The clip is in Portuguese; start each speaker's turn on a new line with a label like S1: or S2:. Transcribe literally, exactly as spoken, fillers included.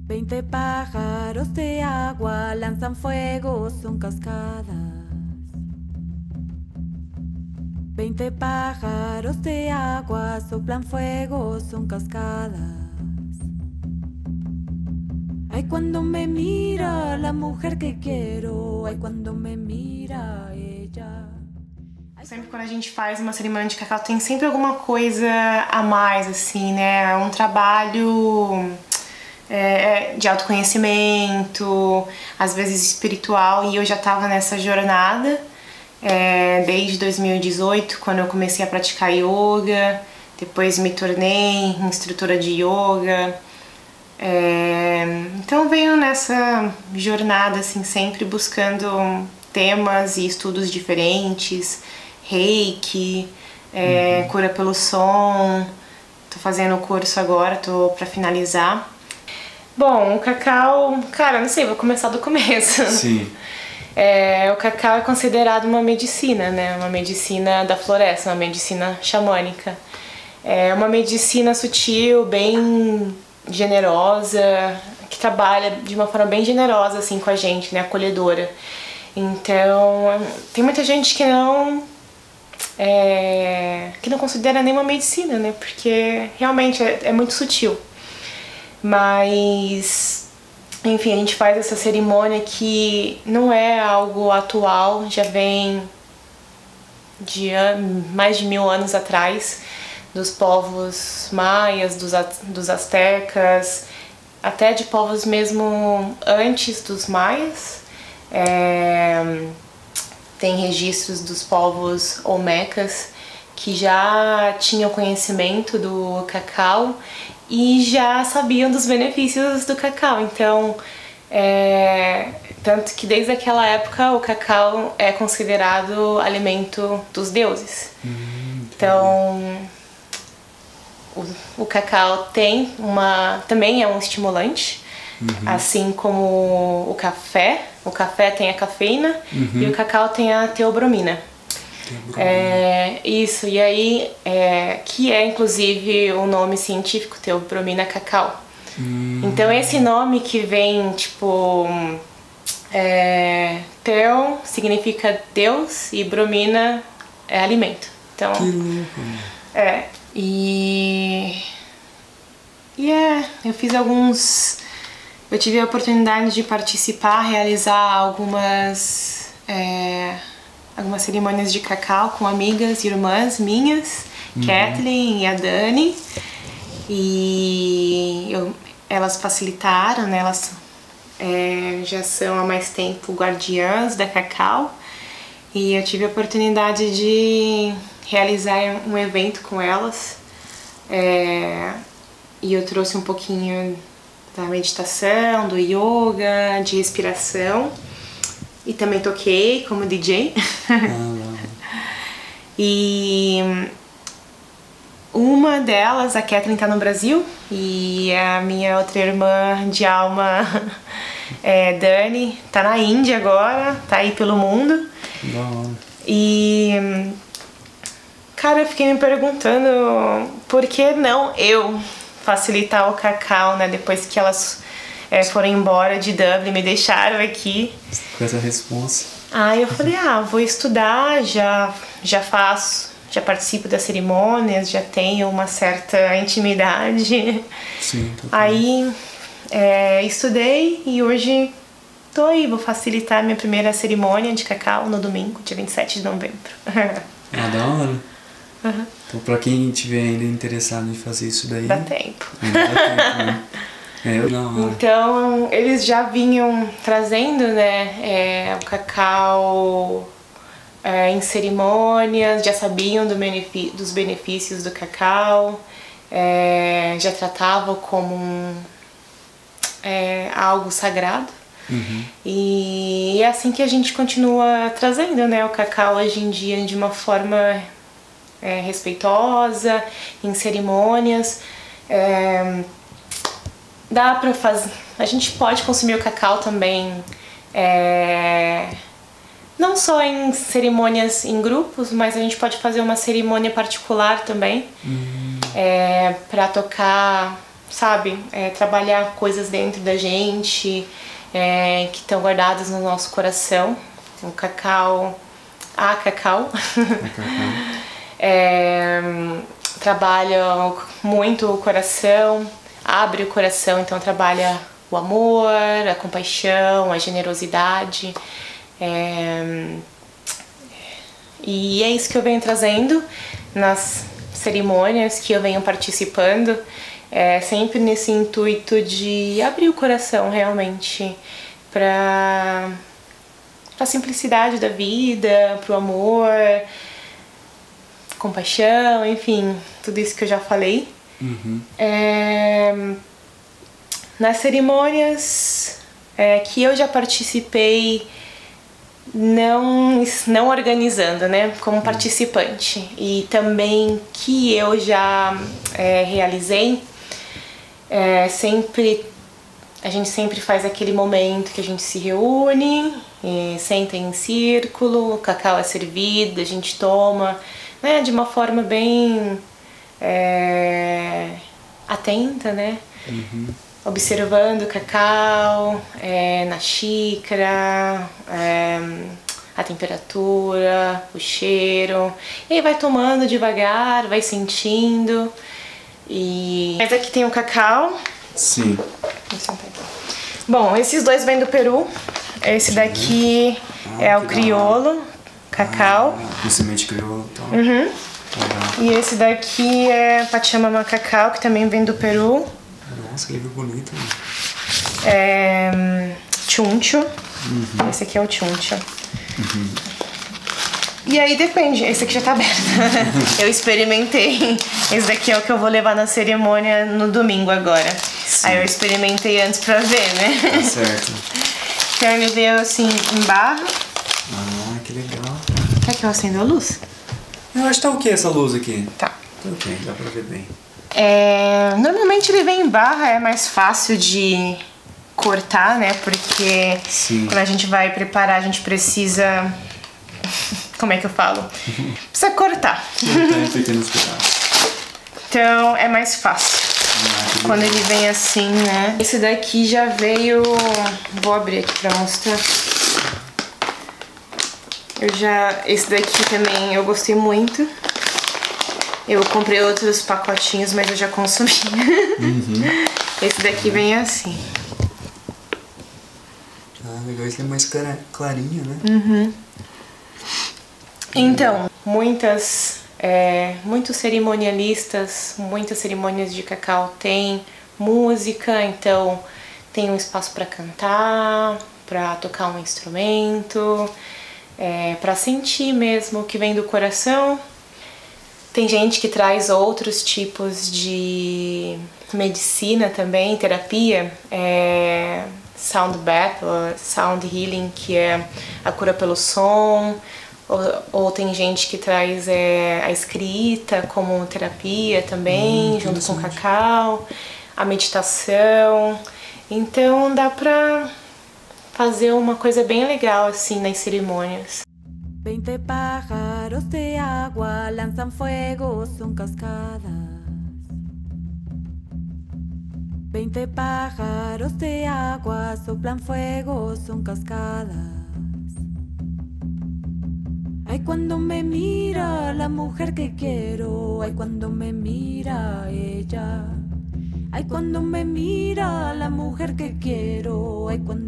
S1: Veinte pájaros de agua lanzan fuego, son cascadas. Veinte pájaros de agua soplan fuego, son cascadas. Ay, cuando me mira la mujer que quiero, ay, cuando me mira ella.
S2: Sempre quando a gente faz uma cerimônia de cacau tem sempre alguma coisa a mais, assim, né? É um trabalho é, de autoconhecimento, às vezes espiritual, e eu já tava nessa jornada é, desde dois mil e dezoito, quando eu comecei a praticar yoga, depois me tornei instrutora de yoga. É, então venho nessa jornada, assim, sempre buscando temas e estudos diferentes. Reiki, é, uhum. Cura pelo som. Tô fazendo o curso agora, tô pra finalizar. Bom, o cacau, cara, não sei, vou começar do começo.
S3: Sim.
S2: É, o cacau é considerado uma medicina, né? Uma medicina da floresta, uma medicina xamânica. É uma medicina sutil, bem generosa, que trabalha de uma forma bem generosa, assim, com a gente, né? Acolhedora. Então, tem muita gente que não... É, que não considera nenhuma medicina, né? Porque realmente é, é muito sutil. Mas, enfim, a gente faz essa cerimônia que não é algo atual, já vem de mais de mil anos atrás, dos povos maias, dos, dos astecas, até de povos mesmo antes dos maias. É, tem registros dos povos olmecas que já tinham conhecimento do cacau e já sabiam dos benefícios do cacau. Então, é, tanto que desde aquela época o cacau é considerado alimento dos deuses. Hum, então, o, o cacau tem uma, também é um estimulante. Uhum. Assim como o café, o café tem a cafeína, uhum. E o cacau tem a teobromina. Teobromina. É, isso, e aí, é, que é inclusive o nome científico, teobromina cacau. Hum. Então esse nome que vem, tipo, é, teo significa Deus e bromina é alimento. Então,
S3: que louco.
S2: É, e... E é, eu fiz alguns... Eu tive a oportunidade de participar, realizar algumas, é, algumas cerimônias de cacau com amigas e irmãs minhas, uhum. Kathleen e a Dani. E eu, elas facilitaram, né? Elas é, já são há mais tempo guardiãs da cacau. E eu tive a oportunidade de realizar um evento com elas. É, e eu trouxe um pouquinho da meditação, do yoga, de respiração, e também toquei como D J. Ah, e uma delas, a Kathleen, tá no Brasil, e a minha outra irmã de alma, é, Dani, tá na Índia agora, tá aí pelo mundo.
S3: Não.
S2: E, cara, eu fiquei me perguntando por que não eu facilitar o cacau, né? Depois que elas é, foram embora de Dublin, me deixaram aqui.
S3: Com essa responsa.
S2: Aí eu falei, ah, vou estudar, já, já faço, já participo das cerimônias, já tenho uma certa intimidade.
S3: Sim, tô
S2: Aí é, estudei e hoje tô aí, vou facilitar minha primeira cerimônia de cacau no domingo, dia vinte e sete de novembro.
S3: Ah, da hora.
S2: Uhum.
S3: Então, pra quem estiver ainda interessado em fazer isso daí...
S2: Dá tempo.
S3: Ainda dá tempo, né? É, eu não...
S2: Então, eles já vinham trazendo, né, é, o cacau é, em cerimônias, já sabiam do benefi- dos benefícios do cacau, é, já tratavam como um, é, algo sagrado. Uhum. E é assim que a gente continua trazendo, né, o cacau hoje em dia de uma forma... É, respeitosa, em cerimônias. É, dá pra fazer... A gente pode consumir o cacau também, é, não só em cerimônias em grupos, mas a gente pode fazer uma cerimônia particular também, uhum. é, pra tocar sabe, é, trabalhar coisas dentro da gente, é, que estão guardadas no nosso coração. O cacau, a cacau, é, trabalha muito o coração, abre o coração, então trabalha o amor, a compaixão, a generosidade. É, e é isso que eu venho trazendo nas cerimônias que eu venho participando, é, sempre nesse intuito de abrir o coração realmente para a simplicidade da vida, para o amor, compaixão, enfim, tudo isso que eu já falei.
S3: Uhum.
S2: É, nas cerimônias é, que eu já participei, não, não organizando, né, como participante, e também que eu já é, realizei, é, sempre, a gente sempre faz aquele momento que a gente se reúne, e senta em círculo, o cacau é servido, a gente toma, né, de uma forma bem é, atenta, né,
S3: Uhum.
S2: observando o cacau é, na xícara, é, a temperatura, o cheiro, e aí vai tomando devagar, vai sentindo. E mas aqui tem o cacau.
S3: Sim.
S2: Bom, esses dois vêm do Peru. Esse daqui
S3: ah,
S2: é o crioulo, cacau.
S3: Ah, com semente crioulo, então.
S2: Uhum.
S3: Legal.
S2: E esse daqui é Pachamama cacau, que também vem do Peru.
S3: Nossa, que livro bonito. Né?
S2: É chuncho.
S3: Uhum.
S2: Esse aqui é o chuncho.
S3: Uhum.
S2: E aí depende, esse aqui já tá aberto. Eu experimentei. Esse daqui é o que eu vou levar na cerimônia no domingo agora. Sim. Aí eu experimentei antes pra ver, né?
S3: Tá certo.
S2: Então ele veio assim em barra.
S3: Ah, que legal.
S2: Quer que eu acenda a luz?
S3: Eu acho que tá o que essa luz aqui?
S2: Tá.
S3: Tá ok, dá pra ver bem.
S2: É, normalmente ele vem em barra, é mais fácil de cortar, né? Porque
S3: Sim.
S2: quando a gente vai preparar, a gente precisa... Como é que eu falo? Precisa cortar.
S3: Cortar em pequenos pedaços.
S2: Então é mais fácil.
S3: Ah,
S2: quando ele vem assim, né? Esse daqui já veio... Vou abrir aqui pra mostrar. Eu já... Esse daqui também eu gostei muito. Eu comprei outros pacotinhos, mas eu já consumi.
S3: Uhum.
S2: Esse daqui vem assim.
S3: Ah, legal. Esse é mais clara, clarinho, né?
S2: Uhum. Então, muitas, é, muitos cerimonialistas, muitas cerimônias de cacau tem música, então tem um espaço para cantar, para tocar um instrumento, é, para sentir mesmo o que vem do coração. Tem gente que traz outros tipos de medicina também, terapia, é, sound bath, ou sound healing, que é a cura pelo som. Ou, ou tem gente que traz é, a escrita como terapia também, hum, junto com o cacau, a meditação. Então dá pra fazer uma coisa bem legal assim nas cerimônias.
S1: Veinte pájaros de agua lanzan fuego, son cascadas. Veinte pájaros de agua soplan fuego, son cascadas. Ay, cuando me mira la mujer que quiero, ay, cuando me mira ella. Ay, cuando me mira la mujer que quiero, ay, cuando